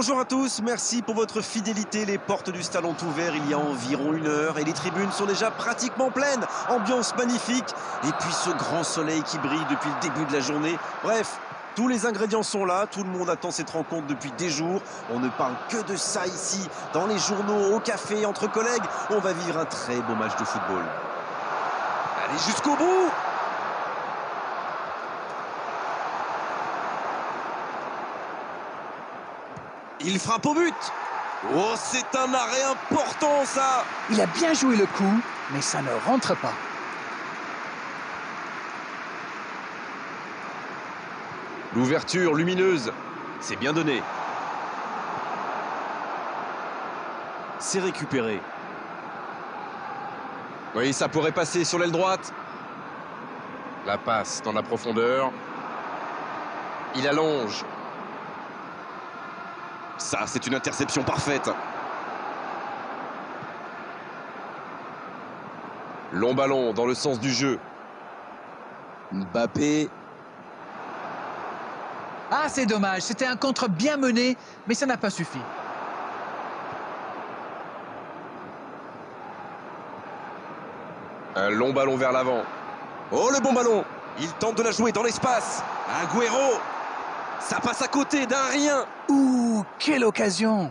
Bonjour à tous, merci pour votre fidélité. Les portes du stade ont ouvert il y a environ 1 heure et les tribunes sont déjà pratiquement pleines. Ambiance magnifique et puis ce grand soleil qui brille depuis le début de la journée. Bref, tous les ingrédients sont là, tout le monde attend cette rencontre depuis des jours. On ne parle que de ça ici, dans les journaux, au café, entre collègues. On va vivre un très beau match de football. Allez jusqu'au bout! Il frappe au but. Oh, c'est un arrêt important, ça. Il a bien joué le coup, mais ça ne rentre pas. L'ouverture lumineuse. C'est bien donné. C'est récupéré. Oui, ça pourrait passer sur l'aile droite. La passe dans la profondeur. Il allonge. Ça, c'est une interception parfaite. Long ballon dans le sens du jeu. Mbappé. Ah, c'est dommage. C'était un contre bien mené, mais ça n'a pas suffi. Un long ballon vers l'avant. Oh, le bon ballon. Il tente de la jouer dans l'espace. Agüero. Ça passe à côté d'un rien. Ouh, quelle occasion!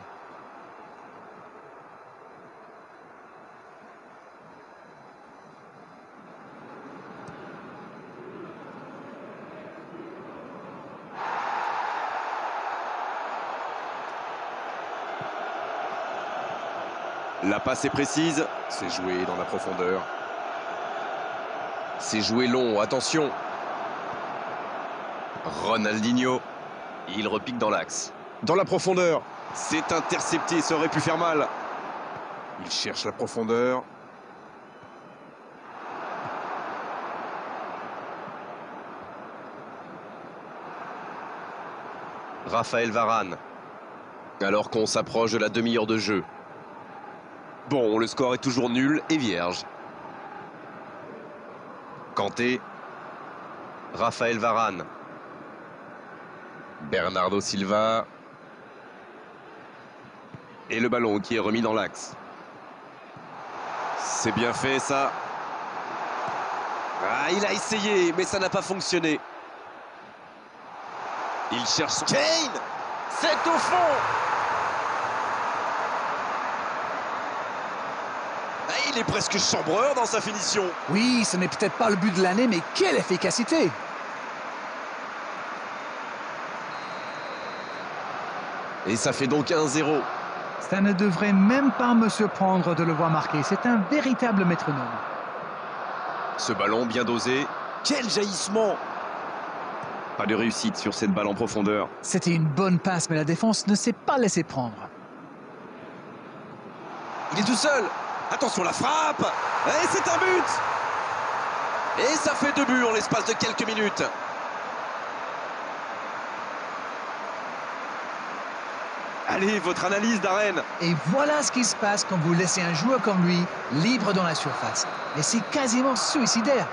La passe est précise. C'est joué dans la profondeur. C'est joué long, attention. Ronaldinho. Il repique dans l'axe. Dans la profondeur. C'est intercepté, ça aurait pu faire mal. Il cherche la profondeur. Raphaël Varane. Alors qu'on s'approche de la demi-heure de jeu. Bon, le score est toujours nul et vierge. Kanté. Raphaël Varane. Bernardo Silva. Et le ballon qui est remis dans l'axe. C'est bien fait, ça. Ah, il a essayé, mais ça n'a pas fonctionné. Il cherche Kane. C'est au fond. Ah, il est presque chambreur dans sa finition. Oui, ce n'est peut-être pas le but de l'année, mais quelle efficacité! Et ça fait donc 1-0. Ça ne devrait même pas me surprendre de le voir marquer. C'est un véritable métronome. Ce ballon bien dosé. Quel jaillissement! Pas de réussite sur cette balle en profondeur. C'était une bonne passe, mais la défense ne s'est pas laissée prendre. Il est tout seul. Attention, la frappe. Et c'est un but. Et ça fait 2 buts en l'espace de quelques minutes. Allez, votre analyse, Darren. Et voilà ce qui se passe quand vous laissez un joueur comme lui libre dans la surface. Mais c'est quasiment suicidaire.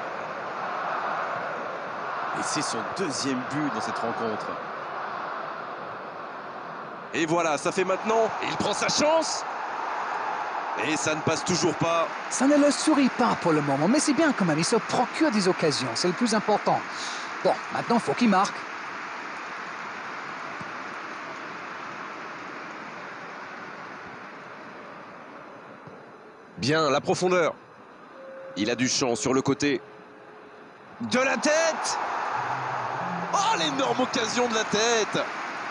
Et c'est son 2e but dans cette rencontre. Et voilà, ça fait maintenant. Il prend sa chance. Et ça ne passe toujours pas. Ça ne le sourit pas pour le moment, mais c'est bien quand même. Il se procure des occasions, c'est le plus important. Bon, maintenant, il faut qu'il marque. Bien, la profondeur. Il a du champ sur le côté. De la tête! Oh, l'énorme occasion de la tête!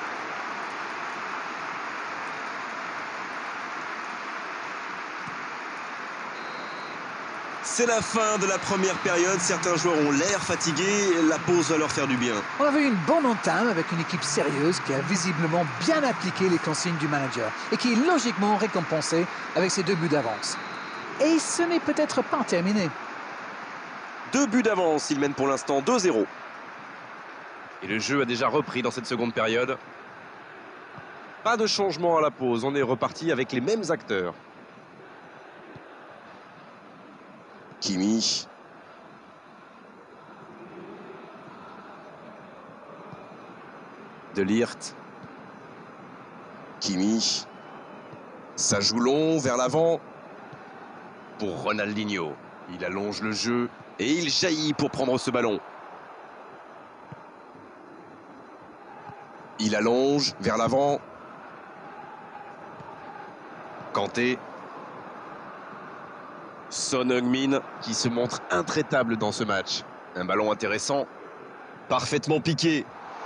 C'est la fin de la première période. Certains joueurs ont l'air fatigués. La pause va leur faire du bien. On avait une bonne entame avec une équipe sérieuse qui a visiblement bien appliqué les consignes du manager et qui est logiquement récompensée avec ses 2 buts d'avance. Et ce n'est peut-être pas terminé. 2 buts d'avance, il mène pour l'instant 2-0. Et le jeu a déjà repris dans cette seconde période. Pas de changement à la pause, on est reparti avec les mêmes acteurs. Kimi. De Ligt. Kimi. Ça joue long vers l'avant. Pour Ronaldinho. Il allonge le jeu et il jaillit pour prendre ce ballon. Il allonge vers l'avant. Kanté. Son Heung-min qui se montre intraitable dans ce match. Un ballon intéressant. Parfaitement piqué.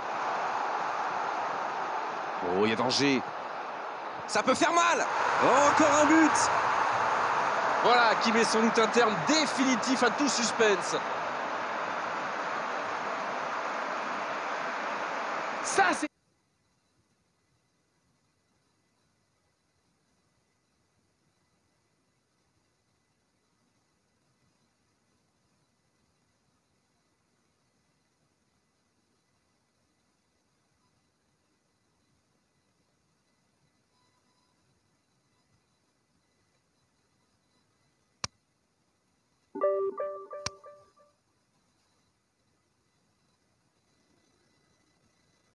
Oh, il y a danger. Ça peut faire mal. Oh, encore un but. Voilà, qui met sans doute un terme définitif à tout suspense. Ça, c'est...